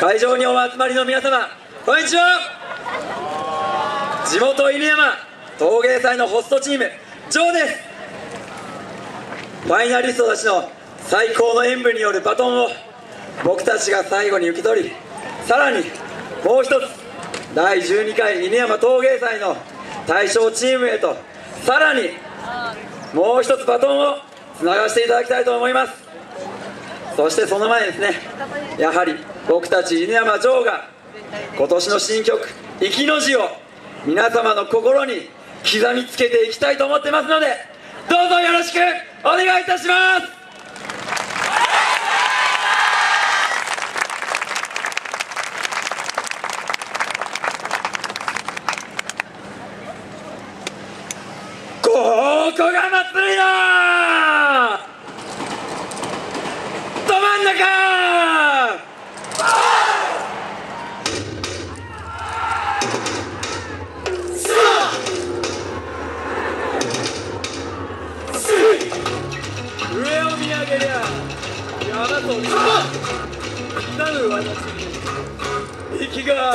会場にお集まりの皆様、こんにちは。地元犬山陶芸祭のホストチーム、ジョーです。ファイナリストたちの最高の演舞によるバトンを僕たちが最後に受け取り、さらにもう一つ第12回犬山陶芸祭の大賞チームへと、さらにもう一つバトンをつながせていただきたいと思います。そしてその前にですね、やはり僕たち犬山ジョーが今年の新曲「生きの字」を皆様の心に刻みつけていきたいと思ってますので、どうぞよろしくお願いいたします。ここが祭りのど真ん中。上を見上げりゃ山と海、なる私に息が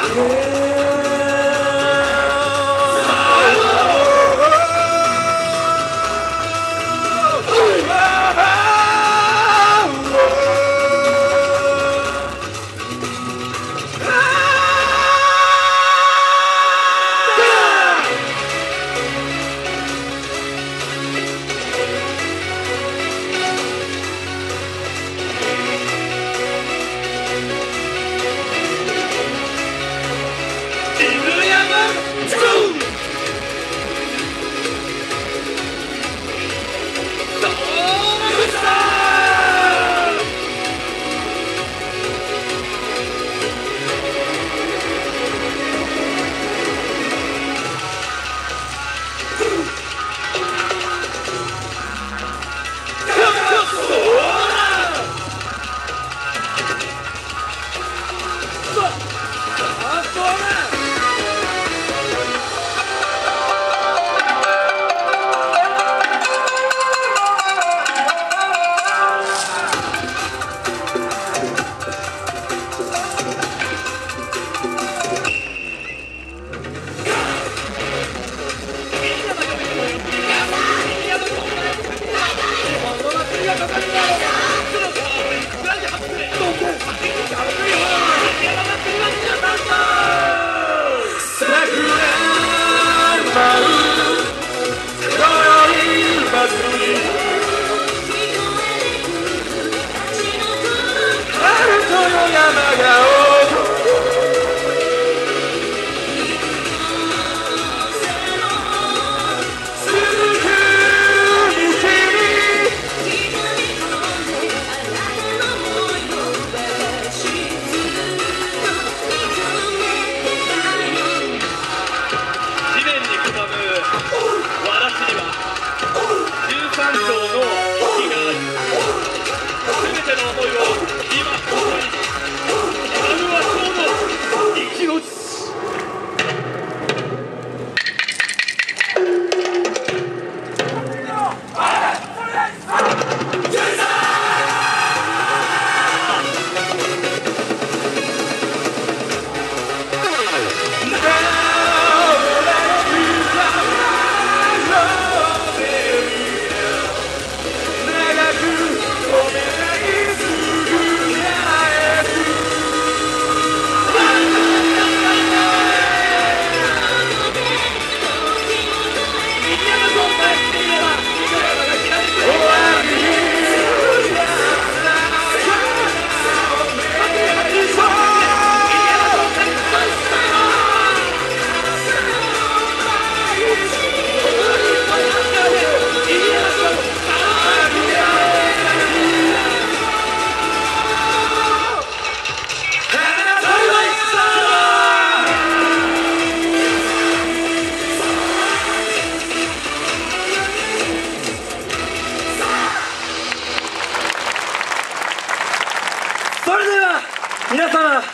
皆様、お手を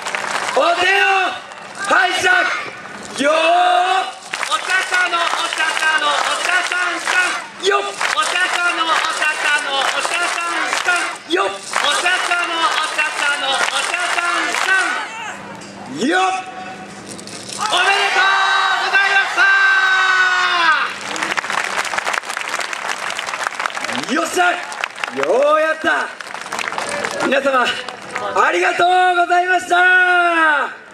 拝借よー。 お茶さのお茶さのお茶さんさんよっ。 お茶さのお茶さのお茶さんさんよっ。 お茶さのお茶さのお茶さんいいよ。 おめでとうございました。 よっしゃ、ようやった。皆様ありがとうございました。